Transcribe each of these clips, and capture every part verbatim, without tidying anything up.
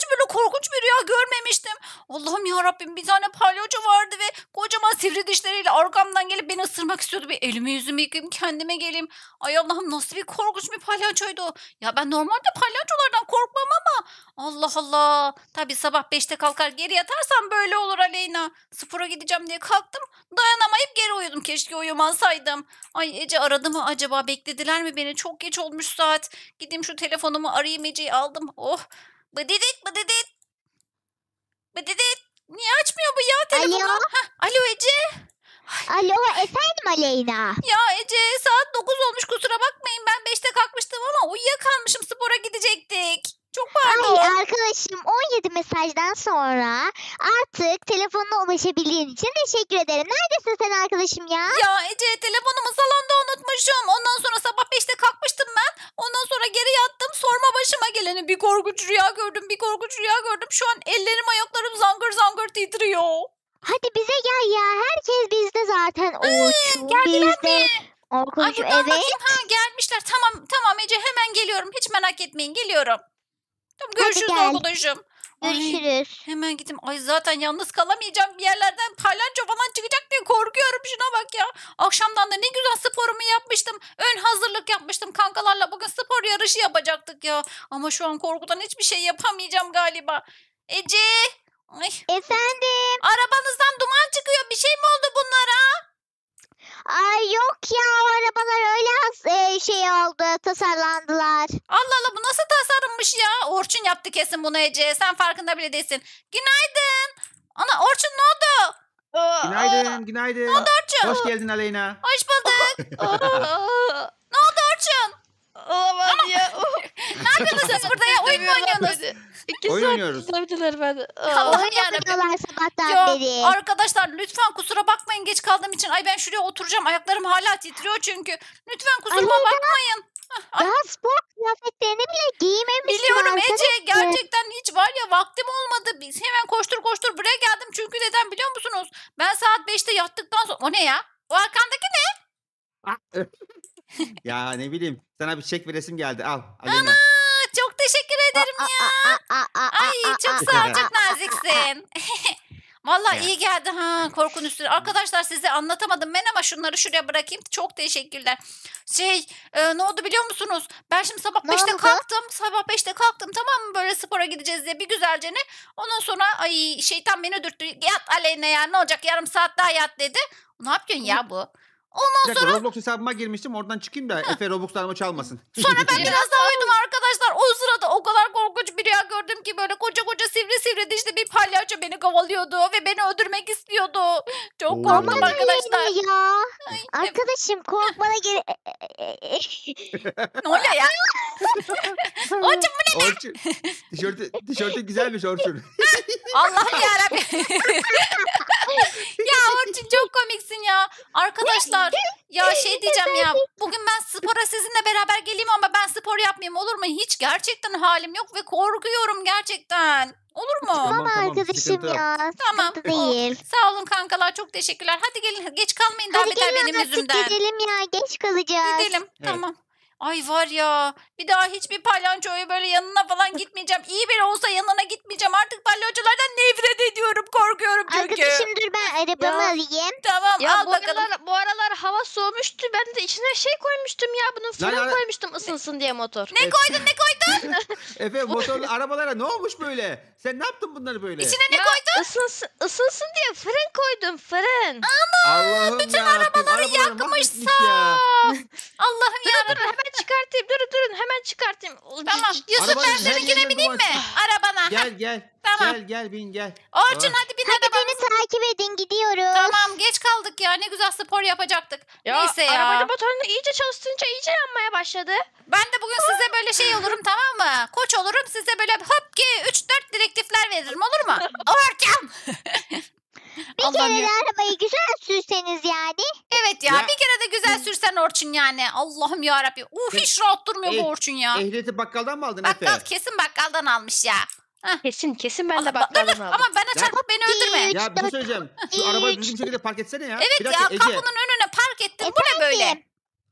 hiç böyle korkunç bir rüya görmemiştim. Allah'ım yarabbim, bir tane palyaço vardı ve kocaman sivri dişleriyle arkamdan gelip beni ısırmak istiyordu. Bir elimi yüzümü yıkayayım, kendime geleyim. Ay Allah'ım, nasıl bir korkunç bir palyaçoydu o. Ya ben normalde palyaçolardan korkmam ama Allah Allah. Tabii sabah beşte kalkar geri yatarsam böyle olur Aleyna. Spora gideceğim diye kalktım. Dayanamayıp geri uyudum. Keşke uyumasaydım. Ay Ece aradı mı acaba? Beklediler mi beni? Çok geç olmuş saat. Gideyim şu telefonumu arayayım, Ece'yi aldım. Oh. Bıdıdıt bıdıdıt. Bıdıdıt. Niye açmıyor bu ya telefonu? Alo. Hah, alo Ece. Alo efendim Aleyna. Ya Ece, saat dokuz olmuş, kusura bakmayın. Ben beşte kalkmıştım ama uyuyakalmışım, spora gidecektik. Çok pardon. Ay arkadaşım on yedi mesajdan sonra artık telefonuna ulaşabildiğin için teşekkür ederim. Neredesin sen arkadaşım ya? Ya Ece, telefonumu salonda unutmuşum. Ondan sonra sabah beşte kalkmıştım ben. Ondan sonra geri yattım. Sorma başıma geleni. Bir korkunç rüya gördüm. Bir korkunç rüya gördüm. Şu an ellerim ayaklarım zangır zangır titriyor. Hadi bize gel ya. Herkes bizde zaten. Orçun geldiler bizde. mi? Ay Orkuncuğum buradan evet. bakayım. Ha, gelmişler. Tamam tamam Ece, hemen geliyorum. Hiç merak etmeyin, geliyorum. Tamam, görüşürüz gel. arkadaşım. Ay, Görüşürüz. hemen gideyim. Ay zaten yalnız kalamayacağım. Bir yerlerden palyaço falan çıkacak diye korkuyorum. Şuna bak ya. Akşamdan da ne güzel sporumu yapmıştım. Ön hazırlık yapmıştım kankalarla. Bugün spor yarışı yapacaktık ya. Ama şu an korkudan hiçbir şey yapamayacağım galiba. Ece. Ay, Efendim. arabanızdan duman çıkıyor. Bir şey mi oldu bunlara? Ay yok ya, o arabalar öyle has- e, şey oldu, tasarlandılar. Allah Allah, bu nasıl tasarınmış ya? Orçun yaptı kesin bunu Ece. Sen farkında bile değilsin. Günaydın. Ana Orçun, ne oldu? Günaydın, günaydın. Orçun. Hoş geldin Aleyna. Hoş bulduk. Ne oldu Orçun? Olamaz ya. Ne yapıyorsunuz siz burada ya? Oyun mu oynuyorsunuz? İki Oyun saat oynuyoruz. tutabilirler beni. Allah Oyun yarabbim. oynuyorlar sabahtan Ya beri. arkadaşlar, lütfen kusura bakmayın geç kaldığım için. Ay ben şuraya oturacağım. Ayaklarım hala titriyor çünkü. Lütfen kusuruma Aleyna, bakmayın. Ay, Daha spor kıyafetlerini bile giymemişsin biliyorum Ece. arkadaşım. Gerçekten hiç var ya, vaktim olmadı. Biz hemen koştur koştur buraya geldim. Çünkü neden biliyor musunuz? Ben saat beşte yattıktan sonra... O ne ya? O arkandaki ne? Ya ne bileyim, sana bir çek veresim geldi. Al Aleyna. Aa, çok teşekkür ederim Aa, ya. aa, aa, aa, Ay aa, çok aa, sağ ol, aa, çok naziksin. Vallahi Evet. iyi geldi ha, korkun üstüne. Arkadaşlar size anlatamadım ben ama şunları şuraya bırakayım. Çok teşekkürler. Şey e, ne oldu biliyor musunuz? Ben şimdi sabah Ne beşte oldu? kalktım. Sabah beşte kalktım, tamam mı, böyle spora gideceğiz diye bir güzelce ne. Ondan sonra ay şeytan beni dürttü. Yat Aleyna ya, ne olacak, yarım saat daha yat dedi. Ne yapıyorsun ya bu? Bir Ondan dakika, sonra Roblox hesabıma girmiştim, oradan çıkayım da Efe Robux'larımı çalmasın. Sonra ben biraz daha uyudum arkadaşlar. O sırada o kadar korkunç bir rüya gördüm ki, böyle koca koca sivri sivri dişli bir palyaço beni kovalıyordu ve beni öldürmek istiyordu. Çok Oo. korktum Aman arkadaşlar. Aleyna ya. Ay, Arkadaşım korkmana gerek... ne oluyor ya? Orçun bu ne? Orçun. Tişörtü, tişörtü güzelmiş Orçun. Allah'ım yarabbim. Ya Orçun çok komiksin ya. Arkadaşlar ya şey diyeceğim ya. Bugün ben spora sizinle beraber geleyim ama ben spor yapmayayım, olur mu? Hiç gerçekten halim yok ve korkuyorum gerçekten. Olur mu? Tamam Tamam, tamam, arkadaşım sıkıntı yok. ya. Tamam. Sıkıntı değil. Sağ olun kankalar, çok teşekkürler. Hadi gelin, geç kalmayın daha Hadi beter gelin benim artık yüzümden. gidelim ya. Geç kalacağız. Gidelim. Evet. Tamam. Ay var ya, bir daha hiçbir palyaçoya böyle yanına falan gitmeyeceğim. İyi biri olsa yanına gitmeyeceğim. Artık palyaçolardan nefret ediyorum. Korkuyorum çünkü. Arkadaşım dur, ben arabamı Ya. alayım. Tamam Ya al bu bakalım. aralar, bu aralar hava soğumuştu. Ben de içine şey koymuştum ya. Bunun fırın ara- koymuştum ısınsın diye motor. Ne koydun ne koydun? Efe motorlu arabalara ne olmuş böyle? Sen ne yaptın bunları böyle? İçine ne Ya koydun? ısınsın, ısınsın diye fırın koydum fırın. Allah'ım bütün arabaları yakmışsa. ya. Allah'ım Durun yarabbim. durun hemen çıkartayım. Durun durun hemen çıkartayım. Tamam. Yusuf Arabanın ben her seninkine yerine bineyim mi? duman. Arabana. Gel gel. Tamam. Gel gel bin gel. Orçun Ah. hadi bin Hadi arabana. beni takip edin, gidiyoruz. Tamam geç kaldık ya. Ne güzel spor yapacaktık. Ya, Neyse ya. arabanın motorunu iyice çalıştırınca iyice yanmaya başladı. Ben de bugün size böyle şey olurum, tamam mı? Koç olurum, size böyle hop ki üç dört direktifler veririm, olur mu? Orçun. Bir Allah'ım kere ya. de arabayı güzel sürseniz yani. Evet ya, Ya. bir kere de güzel sürsen Orçun yani. Allah'ım yarabbim. Uf hiç rahat durmuyor bu Eh, Orçun ya. Ehliyeti bakkaldan mı aldın Bakkal Efe? kesin bakkaldan almış ya. Kesin kesin ben Allah- de dur, bakkaldan dur, aldım. ama bana çarpıp beni Bir, öldürme. üç, Ya bir şey dört. söyleyeceğim. Şu arabayı düzgün bir şekilde park etsene ya. Evet bir ya, dakika Ece. kapının önüne park ettim. Bu ne böyle? Efendim?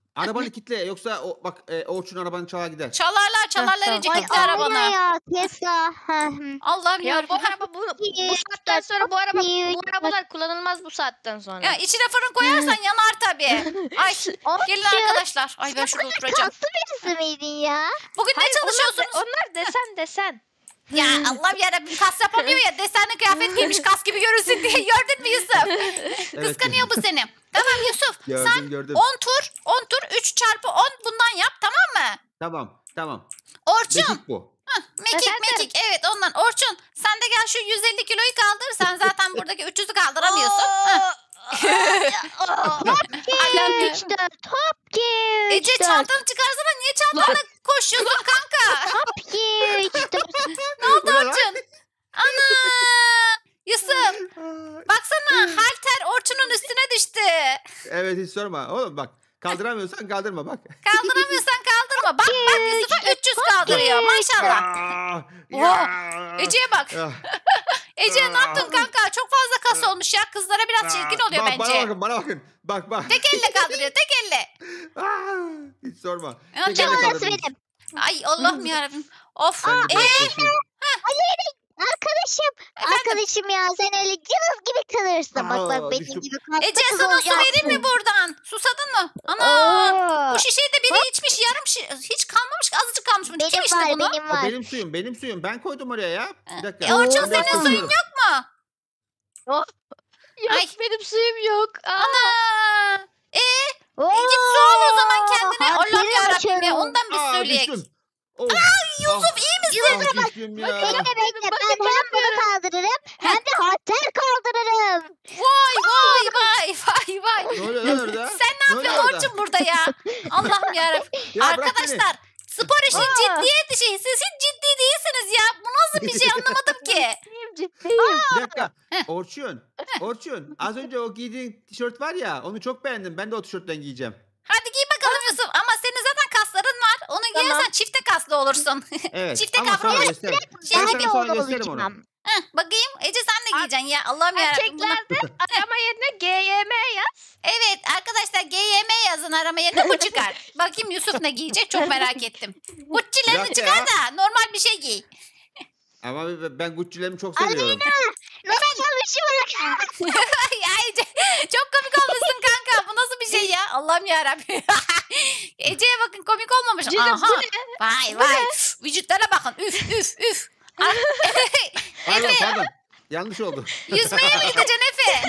Arabanı kitle yoksa o, bak e, Orçun arabanı çalar gider. Çalarlar çalarlar tamam. Ece Ay gitti aynen arabanı. ya Tesla. Hı hı. Allah'ım Ya bu yarabbim. araba bu, bu İyi, saatten dört, sonra bu araba bu iyi, arabalar kullanılmaz bu saatten sonra. Ya içine fırın koyarsan yanar tabii. Ay gelin Orçun, arkadaşlar. Ay ben şurada oturacağım. kaslı birisi miydin ya? Bugün ne Hayır, onlar, de- çalışıyorsunuz? onlar desen desen. Ya Allah'ım yarabbim kas yapamıyor ya. Desenli kıyafet giymiş kas gibi görünsün diye. Gördün mü Yusuf? Kıskanıyor bu seni. Tamam Yusuf. Gördüm Sen gördüm. on tur on tur üç çarpı on bundan yap tamam mı? Tamam tamam. Orçun. Mekik bu. Mekik Efendim? mekik evet ondan. Orçun sen de gel şu yüz elli kiloyu kaldır. Sen zaten buradaki üç yüzü kaldıramıyorsun. Heh. Allah'ım ya. Üç dört hop ki üç Ece dört. çantanı çıkarsana. Niye çantanla koşuyorsun kanka? Hop ki üç dört. Ne oldu Bu ne lan? Orçun? Ana! Yusuf baksana halter Orçun'un üstüne düştü. Evet hiç sorma. Oğlum bak kaldıramıyorsan kaldırma bak. Kaldıramıyorsan kaldırma. Bak bak Yusuf'a üç yüz kaldırıyor maşallah. Aa, Oo, ya. Ece'ye bak. Ah, Ece ne yaptın kanka? Çok fazla kas olmuş ya. Kızlara biraz çirkin oluyor bak, Bana bence. bakın bana bakın. Bak bak. Tek elle kaldırıyor tek elle. Aa, hiç sorma. Ya Tek canım, elle Orası kaldırmış. benim. Ay Allah'ım yarabbim. Of. Ben de Ee, biraz koşayım. Arkadaşım. Efendim? Arkadaşım ya sen öyle cılız gibi kalırsın. Bak Aa, bak benim düştüm. gibi kaslı Ece kız sana su olacaksın. vereyim mi buradan? Susadın mı? Ana. Oo. Bu şişeyi de biri içmiş yarım şi- hiç kalmamış azıcık kalmış mı? Kim Benim içti var bunu? benim O var. benim suyum benim suyum. Ben koydum oraya ya. Bir dakika. E, Orçun Ben biraz senin suyun koyuyorum. yok mu? Yok Ay. benim suyum yok. Aa. Ana. E Oo. git su al o zaman kendine. Allah Harfleri yarabbim ya açıyorum. ondan bir Aa, söyleyek. düştüm. Of, Yusuf iyi misin? ah, düştüm ya. Bekle bekle ben hem bunu kaldırırım hem de halter kaldırırım. Vay vay vay vay vay. Ne oluyor lan orada? Sen ne Ne yapıyorsun oluyor Orçun burada ya? Allah'ım yarabbim. Ya bırak beni. Arkadaşlar spor işi Aa. ciddiyet işi. Siz hiç ciddi değilsiniz ya. Bu nasıl bir şey anlamadım ki. Ciddiyim ciddiyim. Bir dakika. Heh. Orçun. Orçun. Az önce o giydiğin tişört var ya onu çok beğendim. Ben de o tişörtten giyeceğim. Hadi giy bakalım Yusuf. Ama senin zaten kasların var. Onu giyersen Tamam. çifte kaslı olursun. Evet. Çifte ama sonra kavrama. göster. Ben Şey sana gibi sonra gösteririm onu. olacağım. Heh, bakayım Ece sen de giyeceksin ya. Allah'ım yarabbim. Buna... Erkeklerde arama yerine G Y M yaz. Evet arkadaşlar G Y M yazın arama yerine bu çıkar. Bakayım Yusuf ne giyecek çok merak ettim. Gucci'lerini Bir çıkar dakika da normal bir şey giy. Ama ben Gucci'lerimi çok seviyorum. Nasıl çalışıyor? Ya Ece çok komik olmuşsun kanka. Bu nasıl bir şey ya? Allah'ım yarabbim. Ece'ye bakın komik olmamış. Cicim, Aha. bu ne? Vay vay. Vücutlara bakın. Üf üf üf. Ah, Pardon Efe pardon. Yanlış oldu. yüzmeye mi gideceksin Efe?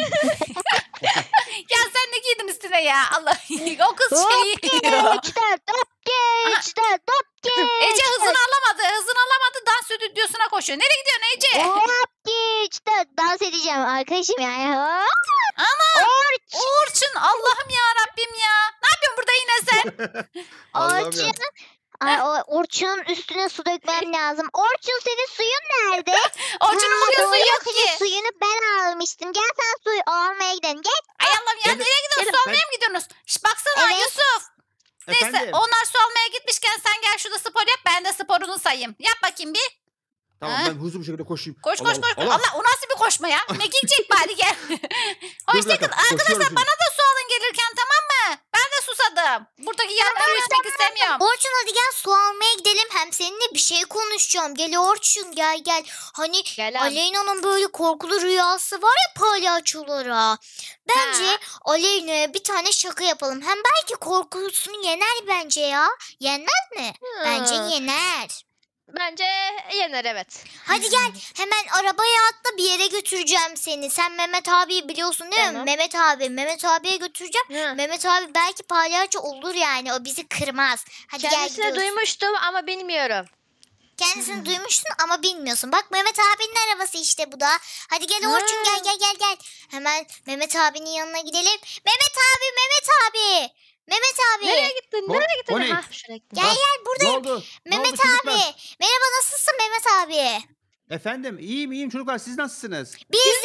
Ya sen ne giydin üstüne ya? Allah. O kız şeyi. üç dört hop ki üç dört hop ki. Ece hızını alamadı. Hızını alamadı. Dans stüdyosuna koşuyor. Nereye gidiyorsun Ece? Hop ki üç dört dans edeceğim arkadaşım yani. Hop. Ama Orç. Orçun Allah'ım ya Rabbim ya. Ne yapıyorsun burada yine sen? Allah'ım Orçun. ya. Ay, o Orçun'un üstüne su dökmem lazım. Orçun senin suyun nerede? Orçun'un Ha, bugün doğru, suyu yok senin ki. suyunu ben almıştım. Gel sen suyu almaya gidelim. Gel. Ay Allah'ım ya Ben de- nereye gidiyorsun? Ben- Su almaya mı gidiyorsunuz? Şş, baksana Evet. Yusuf. Neyse Efendim? onlar su almaya gitmişken sen gel şurada spor yap. Ben de sporunu sayayım. Yap bakayım bir. Tamam Ha? ben hızlı bir şekilde koşayım. Koş Allah koş koş. Allah. Allah. o nasıl bir koşma ya? Mekik çek bari gel. Dur bir Hoşçakalın. dakika, Arkadaşlar koşuyorum bana da su alın gelirken tamam mı? Ben de susadım. Buradaki yarımları içmek istemiyorum. Orçun hadi gel su almaya gidelim. Hem seninle bir şey konuşacağım. Gel Orçun gel gel. Hani Gel abi. Aleyna'nın böyle korkulu rüyası var ya palyaçolara. Bence Ha. Aleyna'ya bir tane şaka yapalım. Hem belki korkusunu yener bence ya. Yenmez mi? Bence Hı. yener. Bence yener evet. Hadi gel hemen arabaya atla bir yere götüreceğim seni. Sen Mehmet abiyi biliyorsun değil mi? Tamam. Mehmet abi. Mehmet abiye götüreceğim. Hı. Mehmet abi belki palyaço olur yani. O bizi kırmaz. Hadi gel Kendisini gidiyoruz. duymuştum ama bilmiyorum. Kendisini duymuştun ama bilmiyorsun. Bak Mehmet abinin arabası işte bu da. Hadi gel Orçun Ha. gel gel gel gel. Hemen Mehmet abinin yanına gidelim. Mehmet abi Mehmet abi. Mehmet abi. Nereye gittin? O- Nereye gittin? o ne? Ha, şuraya gittin. Gel Ah, gel Ne buradayım. oldu? Ne Mehmet oldu çocuklar? abi. Merhaba nasılsın Mehmet abi? Efendim iyiyim iyiyim çocuklar siz nasılsınız?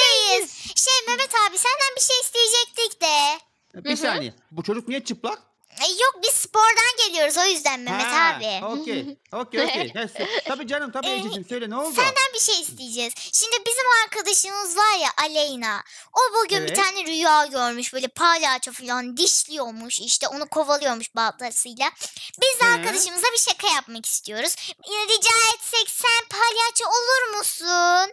Bizdeyiz. Şey Mehmet abi senden bir şey isteyecektik de. Bir saniye. Bu çocuk niye çıplak? E, yok biz spordan geliyoruz o yüzden Mehmet Ha, abi. Okey. Okey okey. Ha, sö- Tabii canım tabii Ee, Ececiğim söyle ne oldu? Senden bir şey isteyeceğiz. Şimdi bizim arkadaşımız var ya Aleyna. O bugün bir Evet. tane rüya görmüş. Böyle palyaço falan dişliyormuş. İşte onu kovalıyormuş baltasıyla. Biz de Hı. arkadaşımıza bir şaka yapmak istiyoruz. Rica etsek sen palyaço olur musun?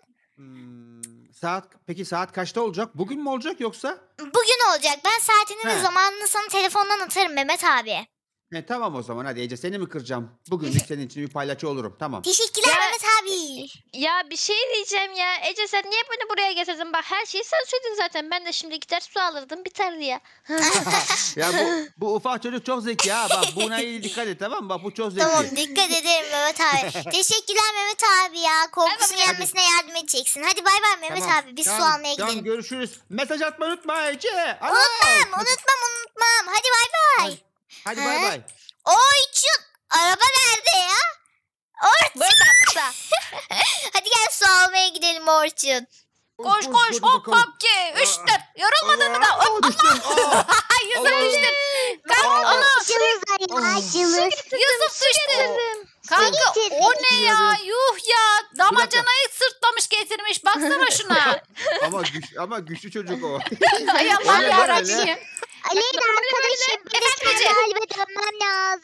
Hmm, saat peki saat kaçta olacak? Bugün mü olacak yoksa? Bugün olacak. Ben saatini ve He. zamanını sana telefondan atarım Mehmet abi. E, tamam o zaman hadi Ece seni mi kıracağım? Bugünlük senin için bir palyaço olurum tamam. Teşekkürler Ya- Mehmet abi. Ya bir şey diyeceğim ya. Ece sen niye beni buraya getirdin? Bak her şeyi sen söyledin zaten. Ben de şimdi gider su alırdım biterdi ya. Ya bu, bu ufak çocuk çok zeki ha. Bak buna iyi dikkat et tamam mı? Bak bu çok zeki. Tamam dikkat ederim Mehmet abi. Teşekkürler Mehmet abi ya. Korkusunu Hadi. yenmesine yardım edeceksin. Hadi bay bay Mehmet Tamam, abi. Biz su tamam, almaya tamam, gidelim. görüşürüz. Mesaj atmayı unutma Ece. Alo. Unutmam unutmam unutmam. Hadi bay bay. Hadi, hadi He? bay bay. Orçun araba nerede ya? Orçun. Burada burada. Hadi gel su almaya gidelim Orçun. Koş koş hadi hop bakalım. hop ki. Üç dört. Yorulmadın mı da? Allah, Hop. aa, düştüm. Aa, Yusuf Allah. düştün. Aa, Cılız Ah. ya cılız. Yusuf düştü. Getirdim. Kanka getirdim. o ne ya? Yuh ya. Damacanayı sırtlamış getirmiş. Baksana şuna. ama güç, ama güçlü çocuk o. Ay Allah Öyle, yarabbim. öyle. Aleyna arkadaşım bir de Efendim Ece? galiba dönmem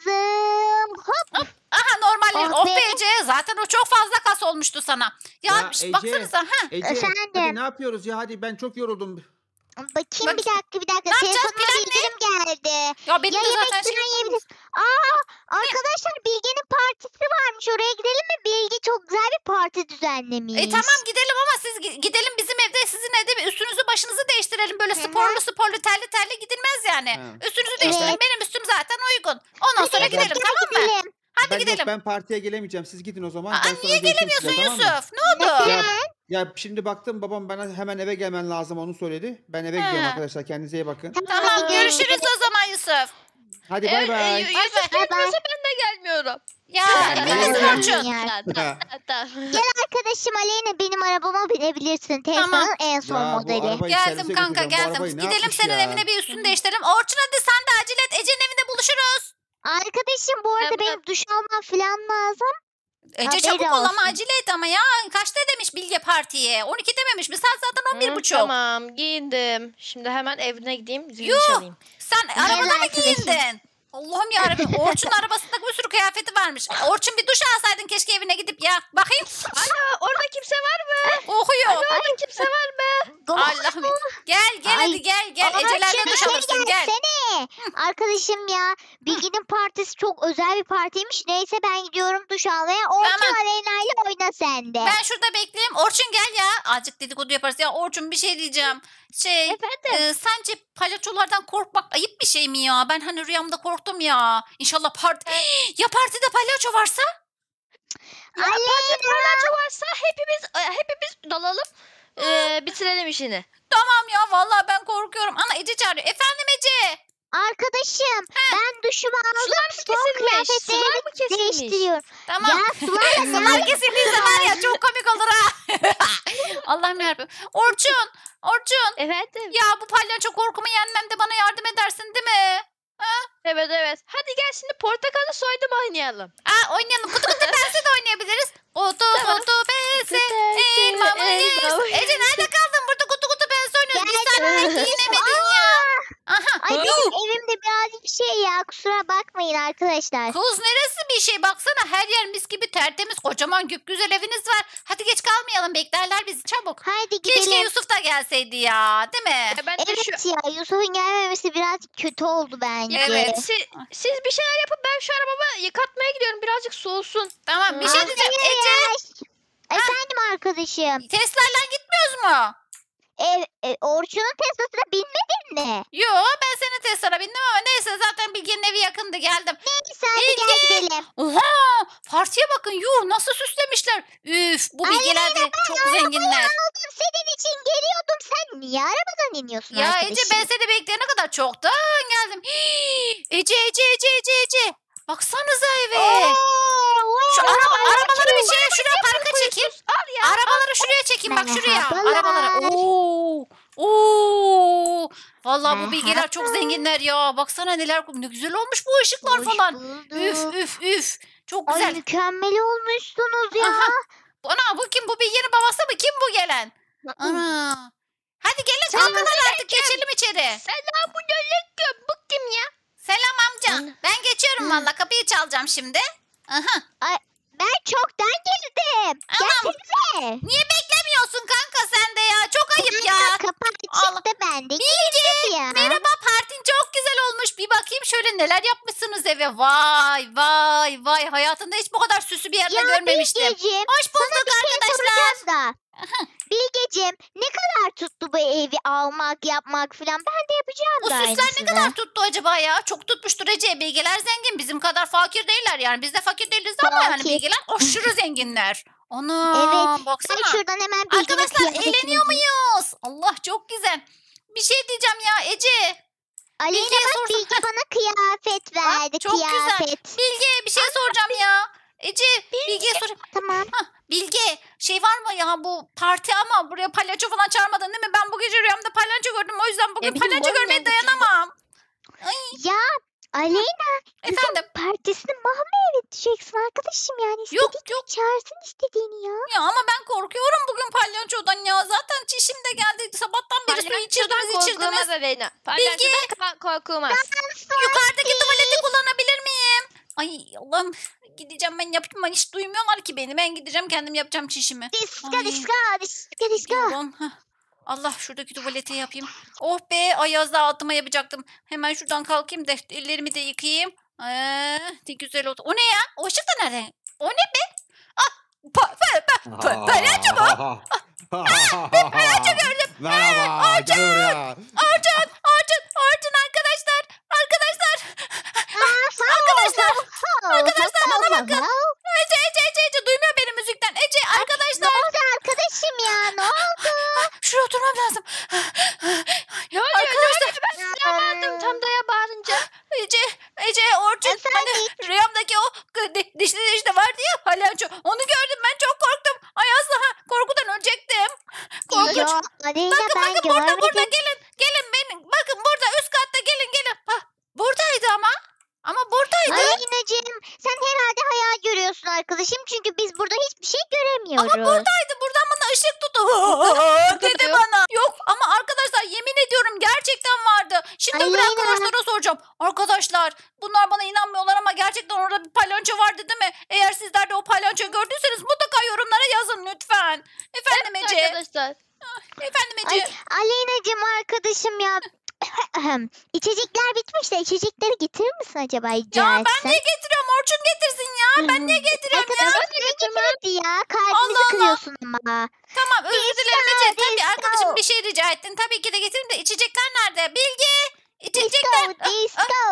lazım. Hop. Aha normal. Oh Oh be. be Ece. Zaten o çok fazla kas olmuştu sana. Ya, Ya şş, Ece. baksanıza. Ha. Ece Efendim? hadi ne yapıyoruz ya hadi ben çok yoruldum. Bakayım bir dakika bir dakika. Ne yapacağız? Telefonuma Plan ne? bildirim geldi. Ya benim Ya de yemek zaten şey... falan yiyebiliriz. Aa arkadaşlar Bilge'nin partisi varmış. Oraya gidelim mi? Bilge çok güzel bir parti düzenlemiş. E tamam gidelim ama siz gi- gidelim bizim evde sizin evde bir üstünüzü başınızı değiştirelim. Böyle Hı hı. sporlu sporlu terli terli gidilmez yani. Ha. Üstünüzü değiştirin. Evet. Benim üstüm zaten uygun. Ondan sonra Hadi gidelim gel, tamam mı? gidelim. Hadi ben, yok, gidelim. ben partiye gelemeyeceğim siz gidin o zaman. Aa, ben sonra niye görüşürüz gelemiyorsun sizinle, tamam mı? Yusuf? Ne oldu? Ya, ya şimdi baktım babam bana hemen eve gelmen lazım onu söyledi. Ben eve gidiyorum Ha. arkadaşlar kendinize iyi bakın. Tamam hadi görüşürüz o zaman Yusuf. Hadi Evet, bay e, bay. Yusuf Bay bay. gelmiyorsa ben de gelmiyorum. Ya Ya, gidelim ya. Orçun. Ya. Ha, tamam, tamam. Gel arkadaşım Aleyna benim arabama binebilirsin. Tesla'nın Tamam. en son Ya, bu modeli. arabayı Geldim servise kanka götüreceğim. Bu geldim. arabayı ne Gidelim yapmış senin ya? evine bir üstünü değiştirelim. Orçun hadi sen de acele et. Ece'nin evinde buluşuruz. Arkadaşım bu arada Tamam. benim duş almam falan lazım. Ece Haberi çabuk ol ama olsun. acele et ama ya. Kaçta demiş Bilge partiye? on iki dememiş mi? Saat zaten on bir Hı, buçuk. Tamam giyindim. Şimdi hemen evine gideyim zilini Yuh! çalayım. Sen Gel arabada mı arkadaşım. giyindin? Allah'ım yarabbim. Orçun arabasında bir sürü kıyafeti varmış. Orçun bir duş alsaydın keşke evine gidip ya. Bakayım. Alo orada kimse var mı? Okuyor. Orada kimse var mı? Allah'ım. Gel gel Ay. hadi gel gel. Orçun, Ecelerle duş sen alırsın gel. gelsene. Arkadaşım ya Bilge'nin partisi çok özel bir partiymiş. Neyse ben gidiyorum duş almaya. Orçun Tamam. Aleyna ile oyna sen de. Ben şurada bekleyeyim. Orçun gel ya. Azıcık dedikodu yaparız. Ya Orçun bir şey diyeceğim. Şey Efendim? e, sence palyaçolardan korkmak ayıp bir şey mi ya? Ben hani rüyamda korktum ya. İnşallah parti... ya partide palyaço varsa? Ya parti palyaço varsa hepimiz e, hepimiz dalalım. Ee, bitirelim işini. Tamam ya vallahi ben korkuyorum. Ana Ece çağırıyor. Efendim Ece. Arkadaşım ben duşumu aldım. Sular mı Spor kesilmiş? Sular kıyafetlerimi mı kesilmiş? değiştiriyorum. Tamam. Ya sular ne Sular kesildiyse var ya çok komik olur ha. Allah'ım yarabbim. Orçun. Orçun. Efendim? Ya bu palyaço korkumu yenmemde bana yardım edersin değil mi? Evet evet. Hadi gel şimdi portakalı soydum oynayalım. Aa oynayalım. Kutu kutu pense de oynayabiliriz. Kutu Tamam. kutu pense. Pense, Elma mı yes? elma. Ece nerede kaldın? Burada kutu kutu pense oynuyoruz. Bir Geldim. saat giyinemedin ya. Aha. Ay benim evimde birazcık şey ya kusura bakmayın arkadaşlar. Kız neresi bir şey baksana her yer mis gibi tertemiz kocaman güzel eviniz var. Hadi geç kalmayalım beklerler bizi çabuk. Haydi Keşke gidelim. Yusuf da gelseydi ya değil mi? Ben de şu Evet ya Yusuf'un gelmemesi biraz kötü oldu bence. Evet. siz, siz bir şeyler yapın ben şu arabamı yıkatmaya gidiyorum birazcık soğusun. Tamam bir şey Aa, diyeceğim. Ece Ya, Efendim arkadaşım. Tesla'yla gitmiyoruz mu? Ev, e, Orçun'un Tesla'sına binmedin mi? Yo ben senin Tesla'na bindim ama neyse zaten Bilge'nin evi yakındı geldim. Neyse hadi gel gidelim. Oha partiye bakın yuh nasıl süslemişler. Üf bu Ay, Bilgeler de çok zenginler. Aldım senin için geliyordum. Sen niye arabadan iniyorsun Ya arkadaşım? Ece ben seni bekleyene kadar çoktan geldim. Hii, Ece Ece Ece Ece Ece. Baksanıza eve. Oo, Şu wow, araba, arabalar arabaları bir çok- şeye şuraya parka çekeyim. Al ya. Arabaları şuraya çekeyim bak şuraya. Merhabalar. Arabaları. Oo. Oo. Vallahi bu bilgeler çok zenginler ya. Baksana neler ne güzel olmuş bu ışıklar Hoş falan. bulduk. Üf üf üf. Çok Ay güzel. mükemmel olmuşsunuz ya. Aha. Ana bu kim? Bu bilgenin babası mı? Kim bu gelen? Ana. Hadi gelin kalkın artık geçelim içeri. Selamünaleyküm. Bu kim ya? Selam amca. Ana. Ben geçiyorum Hı. valla kapıyı çalacağım şimdi. Aha. Ben çoktan geldim. Anam. Gelsenize. Niye beklemiyorsun kanka sen de ya? Çok ayıp ya. Kapı Allah. açıktı bende. Bilge. Ya. Merhaba partin çok güzel olmuş. Bir bakayım şöyle neler yapmışsınız eve. Vay vay vay. Hayatımda hiç bu kadar süslü bir yerde Ya görmemiştim. Bilgeciğim, Hoş bulduk bir şey arkadaşlar. soracağım da. Bilgeciğim ne kadar tuttu bu evi almak yapmak filan, ben de yapacağım Bu da süsler ne aynısını. kadar tuttu acaba ya? Çok tutmuştur Ece. Bilgeler zengin. Bizim kadar fakir değiller yani. Biz de fakir değiliz ama yani Fakir. bilgeler aşırı zenginler. Ana Evet, Ben baksana. şuradan hemen Bilge'nin Arkadaşlar kıyafetini eğleniyor giyeyim. muyuz? Allah çok güzel. Bir şey diyeceğim ya Ece. Aleyna Bilge'ye bak, sorsana. Bilge bana kıyafet verdi, çok güzel. kıyafet. Bilge bir şey soracağım ya. Ece Bilge'ye sorayım. Tamam. Hah, Bilge şey var mı ya bu parti ama buraya palyaço falan çağırmadın değil mi? Ben bu gece rüyamda palyaço gördüm o yüzden bugün bileyim, palyaço bu görmeye nerede dayanamam. Ya Aleyna, kızım Efendim partisini mahveye edeceksin arkadaşım, yani yok istediğin yok çağırsın istediğini ya. ya ama ben korkuyorum bugün palyaçodan ya. Zaten çişim de geldi sabahtan beri suyu içirdiniz içirdiniz. korkulmaz Aleyna. Palyaçodan ka- korkulmaz. Yukarıdaki tuvaleti kullanabilir miyim? Ay Allah'ım gideceğim ben yapayım. Ben hiç duymuyorlar ki beni. Ben gideceğim kendim yapacağım çişimi. Diska Ay. diska diska diska. Gidiyorum. Hah. Allah şuradaki tuvaleti yapayım. Oh be Ayaz'da altıma yapacaktım. Hemen şuradan kalkayım da ellerimi de yıkayayım. Ee, ne güzel oldu. O ne ya? O ışık da nerede? O ne be? Ah, pa, pa, pa, pa, palyaço mu? Palyaço gördüm. Merhaba. Gel buraya. Orçun, Orçun, Orçun arkadaşlar. Arkadaşlar. Arkadaşlar. Arkadaşlar bana bakın. Ece, Ece, Ece, Ece. Duymuyor beni müzikten. Ece Ne arkadaşlar. oldu arkadaşım ya, ne oldu? Şuraya oturmam lazım. Ne oluyor? Arkadaşlar. Ben sinirlendim tam daya bağırınca. Ece, Ece, Orçun. Efendim? Hani rüyamdaki o g- di- dişli dişli vardı ya palyaço. Onu gördüm ben çok korktum. Ay asla ha, korkudan ölecektim. Korkunç. Ya Aleyna, Bakın ben bakın burada burada görmedim. gelin. Gelin benim. Bakın burada üst katta gelin gelin. Hah, buradaydı ama. Ama buradaydı. Aleyna'cığım, sen herhalde hayal görüyorsun arkadaşım, çünkü biz burada hiçbir şey göremiyoruz. Ama buradaydı. Buradan bana ışık tuttu. dedi diyor. bana. Yok ama arkadaşlar yemin ediyorum gerçekten vardı. Şimdi öbür Aleyna. arkadaşlara soracağım. Arkadaşlar bunlar bana inanmıyorlar ama gerçekten orada bir palyaço vardı değil mi? Eğer sizler de o palyaçoyu gördüyseniz mutlaka yorumlara yazın lütfen. Efendim Ece. Arkadaşlar. Efendim Ay, Ece. Aleyna'cığım arkadaşım ya. İçecekler bitmiş de içecekleri getirir misin acaba rica Ya ben etsem? niye getiriyorum? Orçun getirsin ya. Ben niye getiriyorum ya? Arkadaşım ne getirdi ya? Kalbimizi Allah Allah. kırıyorsun ama. Tamam özür dilerim Ece. Tabii disco. arkadaşım bir şey rica ettin. Tabii ki de getireyim de içecekler nerede? Bilgi. İçecekler. Disco, disco.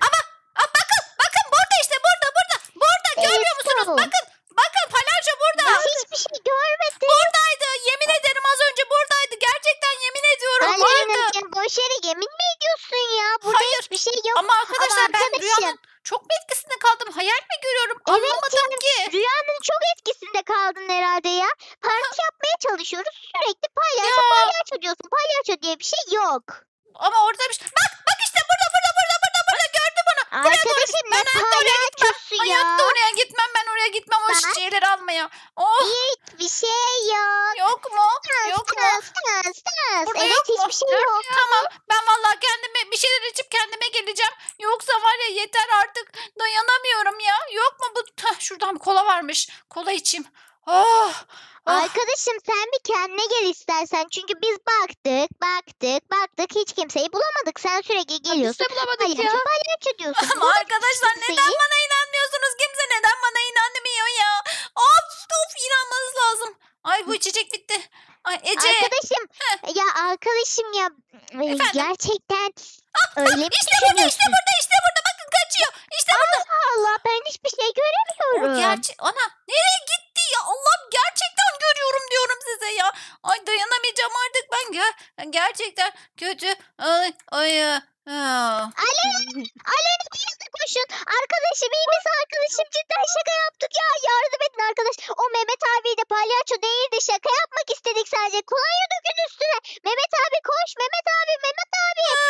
Aa, bakın bakın burada işte burada burada. Burada görmüyor Disco. musunuz? Bakın bakın palyaço burada. Ben hiçbir şey görmedim. Buradaydı. Yemin ederim az önce buradaydı. Gerçekten yemin ediyorum vardı. Aleyna'cığım boş yere yemin mi ediyorsun ya? Burada Hayır. hiçbir şey yok. Ama arkadaşlar ben arkadaşım. rüyanın çok mu etkisinde kaldım? Hayal mi görüyorum? Evet Anlamadım ki. Rüyanın çok etkisinde kaldın herhalde ya. Parti yapmaya çalışıyoruz. Sürekli palyaço Ya. palyaço diyorsun. Palyaço diye bir şey yok. Ama orada bir şey. Bak bak işte burada burada burada burada burada gördüm onu. Arkadaşım ne Ben hayatta oraya gitmem. palyaçosu ya? Hayatta oraya gitmem ben oraya gitmem o Ben- şeyleri almaya. Oh Hiçbir şey yok. yok mu? Stans, Yok mu? stans, stans, stans. Burada Evet yok mu? hiçbir şey yok. Tamam ben vallahi kendime bir şeyler içip kendime geleceğim. Yoksa var ya yeter artık dayanamıyorum ya. Yok mu bu? Hah, şuradan bir kola varmış. Kola içeyim. Oh, oh. Arkadaşım sen bir kendine gel istersen. Çünkü biz baktık, baktık, baktık. Hiç kimseyi bulamadık. Sen sürekli Biz geliyorsun. de bulamadık Palyaço, ya. palyaço diyorsun. Ama Bulduk arkadaşlar kimseyi. neden bana inanmıyorsunuz? Kimse neden bana inanmıyor ya? Of of inanmanız lazım. Ay bu içecek bitti. Ay Ece. Arkadaşım, ya arkadaşım ya e, Efendim? gerçekten öyle mi İşte burada işte düşünüyorsun? burada işte burada bakın kaçıyor. İşte burada. Allah, ben hiçbir şey O göremiyorum. gerçek. Ana nereye gitti ya? Allah'ım gerçekten görüyorum diyorum size ya. Ay dayanamayacağım artık ben. Ger gerçekten kötü. Ay ay. ay. Ah. Aleyna, Aleyna bir yana koşun. Arkadaşım iyi misin arkadaşım? Cidden şaka yaptık ya. Yardım edin arkadaş. O Mehmet abi de palyaço değildi. Şaka yapmak istedik sadece. Kolonya dökün üstüne. Mehmet abi koş. Mehmet abi, Mehmet abi.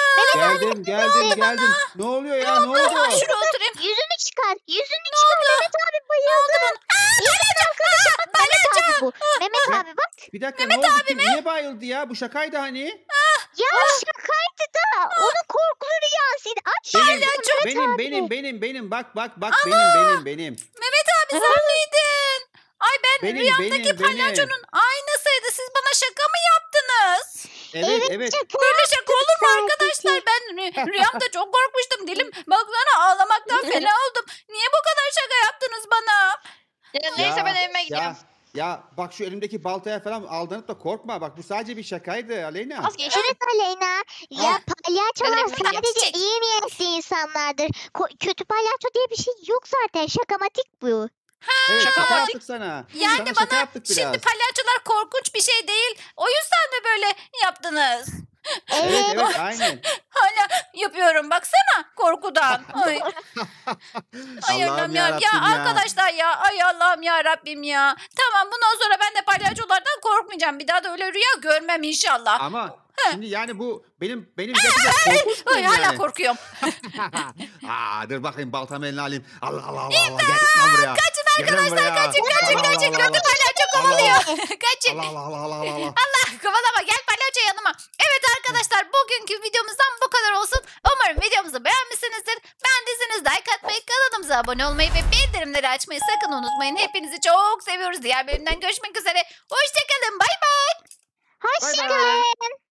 geldim geldim. Ne oluyor ya ne oldu? Şuraya oturayım. Yüzünü çıkar. Yüzünü çıkar. Mehmet abi bayıldı. Yemin arkadaşım. Mehmet abi bu. Mehmet Ben- abi bak. Bir dakika ne oldu ki? Niye bayıldı ya? Bu şakaydı hani. Ya şakaydı da. Onun korkulu rüyasıydı. Aç şu Benim, yüzünü Mehmet benim, abi. benim, benim, benim. Bak, bak, bak. Benim, benim, benim. Mehmet abi sen miydin? Ay ben Benim, rüyamdaki benim, benim. palyaçonun aynısıydı. Siz bana şaka mı yaptınız? Evet, evet. Şaka. Böyle şaka olur mu Sadece. arkadaşlar? Ben rü- rüyamda çok korkmuştum. Dilim baksana ağlamaktan fena oldum. Niye bu kadar şaka yaptınız bana? Ya, neyse ben evime gidiyorum. Ya, ya bak şu elimdeki baltaya falan aldanıp da korkma. Bak bu sadece bir şakaydı Aleyna. Vazgeçtim. Evet Aleyna. Ya Ah. palyaçolar Ben de bilmiyorum. sadece Çiçek. iyi niyetli insanlardır. Ko- kötü palyaço diye bir şey yok zaten. Şakamatik bu. Evet şaka şaka. yaptık sana. Yani sana şaka bana yaptık biraz. şimdi palyaçolar korkunç bir şey değil. O yüzden mi böyle yaptınız? Evet Evet. evet aynen. Hala yapıyorum baksana korkudan. Ay. Ay Allah'ım Allah'ım ya. yarabbim Ya ya. arkadaşlar ya. Ay Allah'ım ya Rabbim ya. Tamam bundan sonra ben de palyaçolardan korkmayacağım. Bir daha da öyle rüya görmem inşallah. Ama şimdi yani bu benim benim yapacak korkunç Ay, muyum hala yani? korkuyorum. Aa, dur bakayım baltamı eline alayım. Allah Allah Allah Allah. Gel lan buraya. Kaçın Arkadaşlar kaçın kaçın Allah, kaçın. Allah, Kötü Allah. palyaço kovalıyor. Kaçın. Allah Allah Allah Allah Allah. Allah kovalama gel palyaço yanıma. Evet arkadaşlar bugünkü videomuzdan bu kadar olsun. Umarım videomuzu beğenmişsinizdir. Beğendiyseniz like atmayı, kanalımıza abone olmayı ve bildirimleri açmayı sakın unutmayın. Hepinizi çok seviyoruz. Diğer bölümden görüşmek üzere. Hoşçakalın. Bay bay. Bay bay. Hoşçakalın.